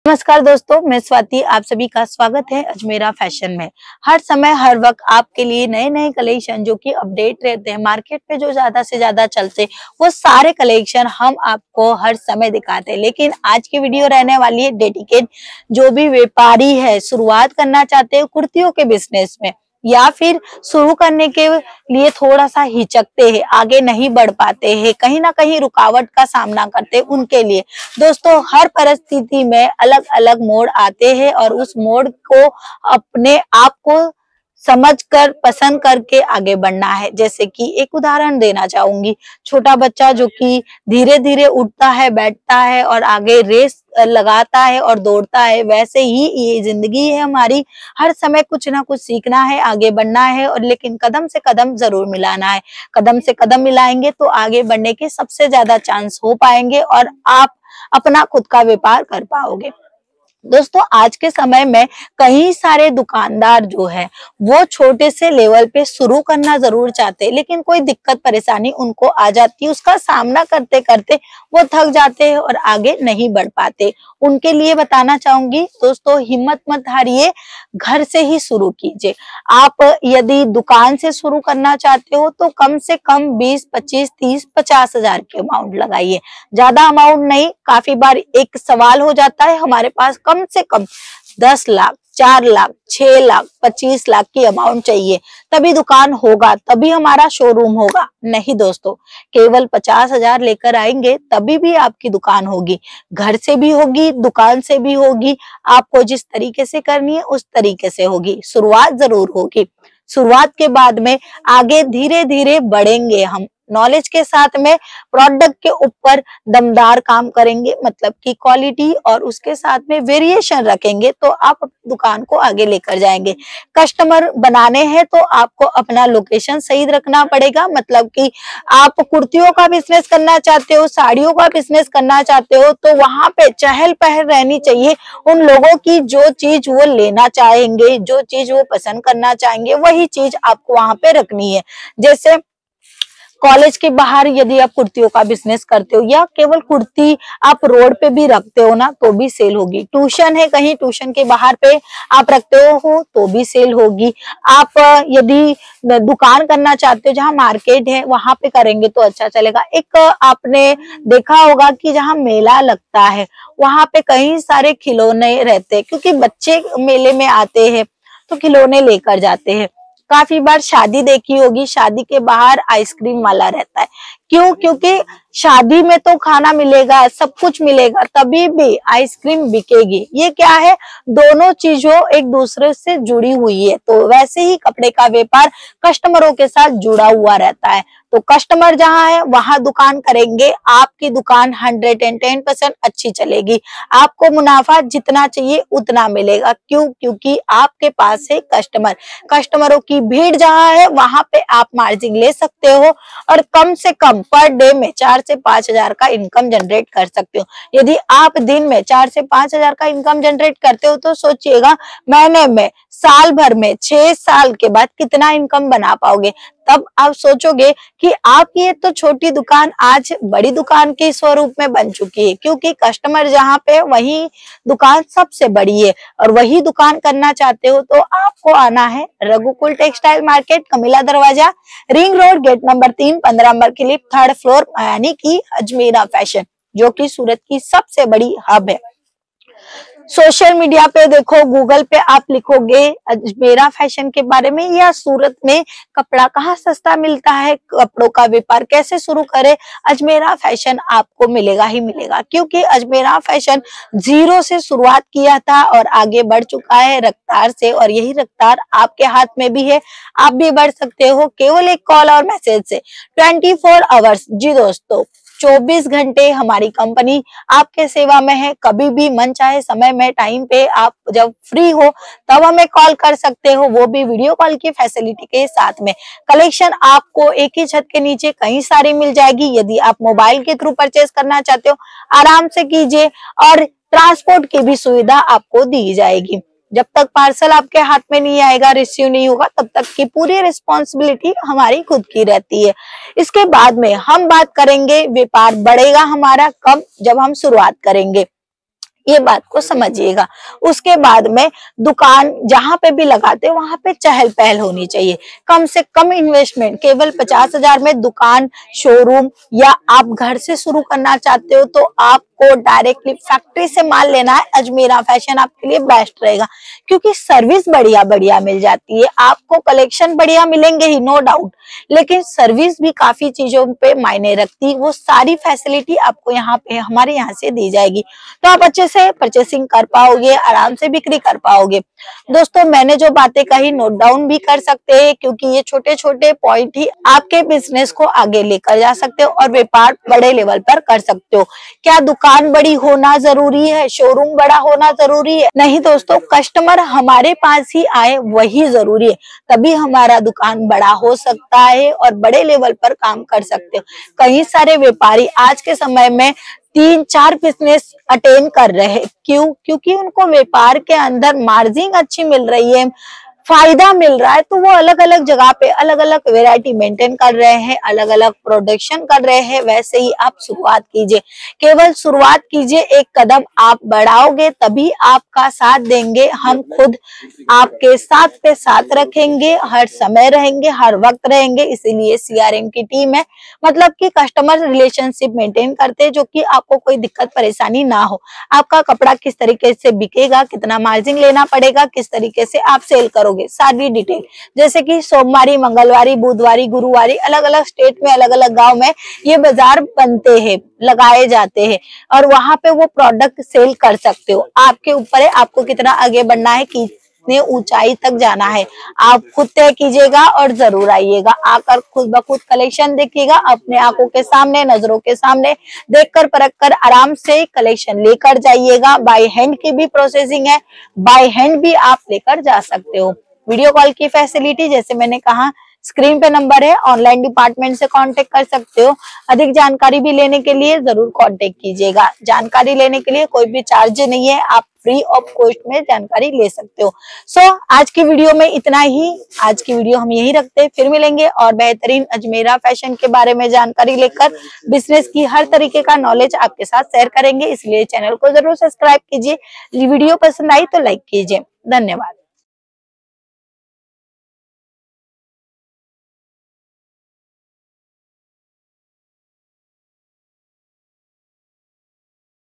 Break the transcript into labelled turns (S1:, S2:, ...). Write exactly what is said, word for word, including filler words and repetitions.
S1: नमस्कार दोस्तों, मैं स्वाति आप सभी का स्वागत है अजमेरा फैशन में। हर समय हर वक्त आपके लिए नए नए कलेक्शन जो कि अपडेट रहते हैं, मार्केट में जो ज्यादा से ज्यादा चलते वो सारे कलेक्शन हम आपको हर समय दिखाते हैं। लेकिन आज की वीडियो रहने वाली है डेडिकेट जो भी व्यापारी है, शुरुआत करना चाहते हैं कुर्तियों के बिजनेस में या फिर शुरू करने के लिए थोड़ा सा हिचकते हैं, आगे नहीं बढ़ पाते हैं, कहीं ना कहीं रुकावट का सामना करते हैं, उनके लिए दोस्तों हर परिस्थिति में अलग अलग मोड़ आते हैं और उस मोड़ को अपने आप को समझकर पसंद करके आगे बढ़ना है। जैसे कि एक उदाहरण देना चाहूंगी, छोटा बच्चा जो कि धीरे धीरे उठता है, बैठता है और आगे रेस लगाता है और दौड़ता है, वैसे ही ये जिंदगी है हमारी। हर समय कुछ ना कुछ सीखना है, आगे बढ़ना है और लेकिन कदम से कदम जरूर मिलाना है। कदम से कदम मिलाएंगे तो आगे बढ़ने के सबसे ज्यादा चांस हो पाएंगे और आप अपना खुद का व्यापार कर पाओगे। दोस्तों आज के समय में कई सारे दुकानदार जो है वो छोटे से लेवल पे शुरू करना जरूर चाहते हैं, लेकिन कोई दिक्कत परेशानी उनको आ जाती है, उसका सामना करते करते वो थक जाते हैं और आगे नहीं बढ़ पाते। उनके लिए बताना चाहूंगी दोस्तों, हिम्मत मत हारिए, घर से ही शुरू कीजिए। आप यदि दुकान से शुरू करना चाहते हो तो कम से कम बीस पच्चीस तीस पचास हजार के अमाउंट लगाइए, ज्यादा अमाउंट नहीं। काफी बार एक सवाल हो जाता है हमारे पास कम से कम दस लाख, चार लाख, छह लाख, पच्चीस लाख की अमाउंट चाहिए तभी दुकान होगा, तभी हमारा शोरूम होगा। नहीं दोस्तों, केवल पचास हजार लेकर आएंगे तभी भी आपकी दुकान होगी, घर से भी होगी, दुकान से भी होगी। आपको जिस तरीके से करनी है उस तरीके से होगी। शुरुआत जरूर होगी, शुरुआत के बाद में आगे धीरे धीरे बढ़ेंगे हम। नॉलेज के साथ में प्रोडक्ट के ऊपर दमदार काम करेंगे, मतलब कि क्वालिटी और उसके साथ में वेरिएशन रखेंगे तो आप दुकान को आगे लेकर जाएंगे। कस्टमर बनाने हैं तो आपको अपना लोकेशन सही रखना पड़ेगा, मतलब कि आप कुर्तियों का बिजनेस करना चाहते हो, साड़ियों का बिजनेस करना चाहते हो तो वहां पे चहल पहल रहनी चाहिए। उन लोगों की जो चीज वो लेना चाहेंगे, जो चीज वो पसंद करना चाहेंगे, वही चीज आपको वहां पे रखनी है। जैसे कॉलेज के बाहर यदि आप कुर्तियों का बिजनेस करते हो या केवल कुर्ती आप रोड पे भी रखते हो ना तो भी सेल होगी। ट्यूशन है, कहीं ट्यूशन के बाहर पे आप रखते हो तो भी सेल होगी। आप यदि दुकान करना चाहते हो जहाँ मार्केट है वहां पे करेंगे तो अच्छा चलेगा। एक आपने देखा होगा कि जहाँ मेला लगता है वहां पे कई सारे खिलौने रहते हैं, क्योंकि बच्चे मेले में आते हैं तो खिलौने लेकर जाते हैं। काफी बार शादी देखी होगी, शादी के बाहर आइसक्रीम वाला रहता है। क्यों? क्योंकि शादी में तो खाना मिलेगा, सब कुछ मिलेगा, तभी भी आइसक्रीम बिकेगी। ये क्या है, दोनों चीजों एक दूसरे से जुड़ी हुई है। तो वैसे ही कपड़े का व्यापार कस्टमरों के साथ जुड़ा हुआ रहता है। तो कस्टमर जहां है वहां दुकान करेंगे, आपकी दुकान हंड्रेड एंड टेन परसेंट अच्छी चलेगी। आपको मुनाफा जितना चाहिए उतना मिलेगा। क्यों? क्योंकि आपके पास है कस्टमर। कस्टमरों की भीड़ जहां है वहां पे आप मार्जिन ले सकते हो और कम से कम पर डे में चार से पांच हजार का इनकम जनरेट कर सकते हो। यदि आप दिन में चार से पांच हजार का इनकम जनरेट करते हो तो सोचिएगा महीने में, साल भर में, छह साल के बाद कितना इनकम बना पाओगे। तब आप सोचोगे कि आपकी ये तो छोटी दुकान आज बड़ी दुकान के स्वरूप में बन चुकी है, क्योंकि कस्टमर जहाँ पे वही दुकान सबसे बड़ी है। और वही दुकान करना चाहते हो तो आपको आना है रघुकुल टेक्सटाइल मार्केट, कमिला दरवाजा, रिंग रोड, गेट नंबर तीन, पंद्रह नंबर के लिए थर्ड फ्लोर, यानी कि अजमेरा फैशन, जो कि सूरत की सबसे बड़ी हब है। सोशल मीडिया पे देखो, गूगल पे आप लिखोगे अजमेरा फैशन के बारे में या सूरत में कपड़ा कहाँ सस्ता मिलता है, कपड़ों का व्यापार कैसे शुरू करे, अजमेरा फैशन आपको मिलेगा ही मिलेगा। क्योंकि अजमेरा फैशन जीरो से शुरुआत किया था और आगे बढ़ चुका है रफ्तार से, और यही रफ्तार आपके हाथ में भी है। आप भी बढ़ सकते हो केवल एक कॉल और मैसेज से। ट्वेंटी फोर आवर्स, जी दोस्तों, चौबीस घंटे हमारी कंपनी आपके सेवा में है। कभी भी मन चाहे समय में, टाइम पे आप जब फ्री हो तब हमें कॉल कर सकते हो, वो भी वीडियो कॉल की फैसिलिटी के साथ में। कलेक्शन आपको एक ही छत के नीचे कई सारी मिल जाएगी। यदि आप मोबाइल के थ्रू परचेज करना चाहते हो आराम से कीजिए, और ट्रांसपोर्ट की भी सुविधा आपको दी जाएगी। जब तक पार्सल आपके हाथ में नहीं आएगा, रिसीव नहीं होगा, तब तक की पूरी रिस्पॉन्सिबिलिटी हमारी खुद की रहती है। इसके बाद में हम बात करेंगे व्यापार बढ़ेगा हमारा कब, जब हम शुरुआत करेंगे। ये बात को समझिएगा। उसके बाद में दुकान जहां पे भी लगाते हैं वहां पे चहल पहल होनी चाहिए। कम से कम इन्वेस्टमेंट, केवल पचास हजार में दुकान, शोरूम, या आप घर से शुरू करना चाहते हो तो आपको डायरेक्टली फैक्ट्री से माल लेना है। अजमेरा फैशन आपके लिए बेस्ट रहेगा, क्योंकि सर्विस बढ़िया बढ़िया मिल जाती है। आपको कलेक्शन बढ़िया मिलेंगे ही, नो डाउट, लेकिन सर्विस भी काफी चीजों पे मायने रखती है। वो सारी फैसिलिटी आपको यहाँ पे हमारे यहाँ से दी जाएगी, तो आप अच्छे से परचेसिंग कर पाओगे, आराम से बिक्री कर पाओगे। दोस्तों, मैंने जो बातें कही नोट डाउन भी कर सकते हैं, क्योंकि ये छोटे छोटे पॉइंट ही आपके बिजनेस को आगे लेकर जा सकते हो और व्यापार बड़े लेवल पर कर सकते हो। क्या दुकान बड़ी होना जरूरी है, शोरूम बड़ा होना जरूरी है? नहीं दोस्तों, कस्टमर हमारे पास ही आए वही जरूरी है, तभी हमारा दुकान बड़ा हो सकता है और बड़े लेवल पर काम कर सकते हो। कई सारे व्यापारी आज के समय में तीन चार बिजनेस अटेन कर रहे हैं। क्यों? क्योंकि उनको व्यापार के अंदर मार्जिन अच्छी मिल रही है, फायदा मिल रहा है, तो वो अलग अलग जगह पे अलग अलग वैरायटी मेंटेन कर रहे हैं, अलग अलग प्रोडक्शन कर रहे हैं। वैसे ही आप शुरुआत कीजिए, केवल शुरुआत कीजिए, एक कदम आप बढ़ाओगे तभी आपका साथ देंगे। हम खुद आपके साथ पे साथ रखेंगे, हर समय रहेंगे, हर वक्त रहेंगे। इसीलिए सीआरएम की टीम है, मतलब कि कस्टमर रिलेशनशिप मेंटेन करते हैं, जो कि आपको कोई दिक्कत परेशानी ना हो। आपका कपड़ा किस तरीके से बिकेगा, कितना मार्जिन लेना पड़ेगा, किस तरीके से आप सेल करोगे, सारी डिटेल, जैसे कि सोमवारी, मंगलवारी, बुधवारी, गुरुवारी, अलग अलग स्टेट में, अलग अलग गांव में ये बाजार बनते हैं, लगाए जाते हैं, और वहां पे वो प्रोडक्ट सेल कर सकते हो। आपके ऊपर है, आपको कितना आगे बढ़ना है, कितने ऊंचाई तक जाना है, आप खुद तय कीजिएगा और जरूर आइएगा। आकर खुद ब खुद कलेक्शन देखिएगा, अपने आंखों के सामने, नजरों के सामने देखकर परख कर आराम से कलेक्शन लेकर जाइएगा। बाय हैंड की भी प्रोसेसिंग है, बाय हैंड भी आप लेकर जा सकते हो। वीडियो कॉल की फैसिलिटी, जैसे मैंने कहा, स्क्रीन पे नंबर है, ऑनलाइन डिपार्टमेंट से कांटेक्ट कर सकते हो। अधिक जानकारी भी लेने के लिए जरूर कांटेक्ट कीजिएगा। जानकारी लेने के लिए कोई भी चार्ज नहीं है, आप फ्री ऑफ कॉस्ट में जानकारी ले सकते हो। सो so, आज की वीडियो में इतना ही। आज की वीडियो हम यही रखते हैं, फिर मिलेंगे और बेहतरीन अजमेरा फैशन के बारे में जानकारी लेकर बिजनेस की हर तरीके का नॉलेज आपके साथ शेयर करेंगे। इसलिए चैनल को जरूर सब्सक्राइब कीजिए। वीडियो पसंद आई तो लाइक कीजिए। धन्यवाद।